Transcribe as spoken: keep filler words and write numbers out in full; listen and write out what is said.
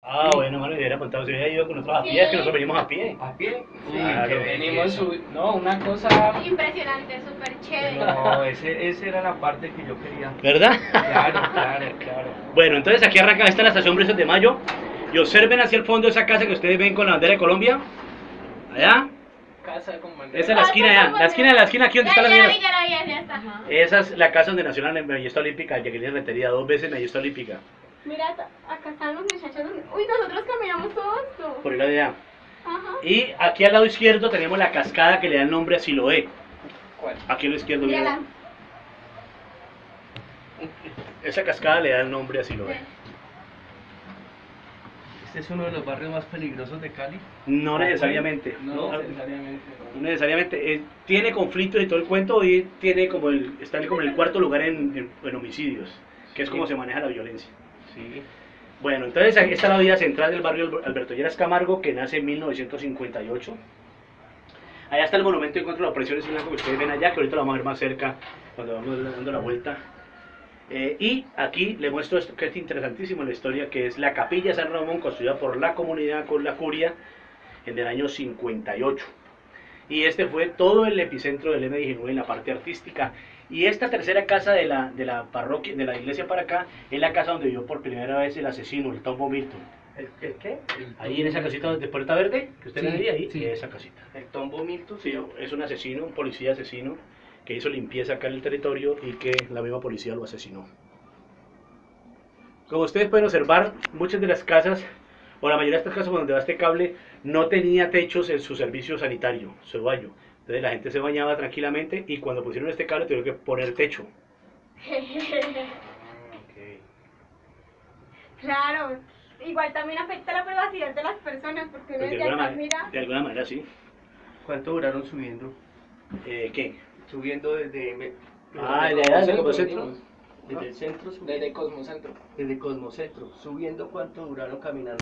Ah, Sí. bueno, mano, yo hubiera contado si hubiera ido con nosotros a pie, es que nosotros venimos a pie. ¿A pie? Sí, Claro. que venimos subi- no, una cosa. Impresionante, súper chévere. No, ese, esa era la parte que yo quería. ¿Verdad? Claro, claro, claro. Bueno, entonces aquí arranca, esta es la estación Brisas de Mayo. Y observen hacia el fondo esa casa que ustedes ven con la bandera de Colombia. Allá. Casa con bandera. Esa es la esquina allá. La esquina, la esquina aquí donde Ya, está la ya, mía. ya la vi, ya la vi, ya está. Ajá. Esa es la casa donde nació la medallista olímpica, Jacqueline Rentería, dos veces medallista olímpica. Mira, acá están los muchachos. Uy, nosotros caminamos todo esto. Por el lado de allá. Ajá. Y aquí al lado izquierdo tenemos la cascada que le da el nombre a Siloé. ¿Cuál? Aquí a la izquierda, Mírala. miren. Esa cascada le da el nombre a Siloé. Este es uno de los barrios más peligrosos de Cali. No necesariamente. No, No, necesariamente. no necesariamente. Eh, tiene conflictos y todo el cuento y tiene como el, está como en el cuarto lugar en, en- en homicidios, que es Sí. como se maneja la violencia. Sí. Bueno, entonces aquí está la vía central del barrio Alber- Alberto Lleras Camargo, que nace en mil novecientos cincuenta y ocho. Allá está el monumento en contra de la opresión islámica que ustedes ven allá, que ahorita lo vamos a ver más cerca cuando vamos dando la vuelta. Eh, y aquí le muestro esto que es interesantísimo en la historia, que es la capilla San Ramón, construida por la comunidad con la curia en el año cincuenta y ocho. Y este fue todo el epicentro del eme diecinueve en la parte artística. Y esta tercera casa de la, de la parroquia, de la iglesia para acá, es la casa donde vivió por primera vez el asesino, el Tombo Milton. ¿El, el qué? Ahí en esa casita de Puerta Verde, que usted Sí, le veía ahí, sí. esa casita. El Tombo Milton. Sí, es un asesino, un policía asesino, que hizo limpieza acá en el territorio y que la misma policía lo asesinó. Como ustedes pueden observar, muchas de las casas, o la mayoría de estas casas por donde va este cable, no tenía techos en su servicio sanitario, su baño. Entonces la gente se bañaba tranquilamente y cuando pusieron este cable tuvieron que poner techo. Claro. Igual también afecta la privacidad de las personas porque uno Pues de, desde alguna acá manera, mira. de alguna manera sí. ¿Cuánto duraron subiendo? Eh, ¿Qué? Subiendo desde... me- Ah, desde de allá, Cosmocentro, del Cosmocentro. venimos. Desde el centro, subiendo. Desde Cosmocentro. Desde Cosmocentro. Subiendo, ¿cuánto duraron caminando?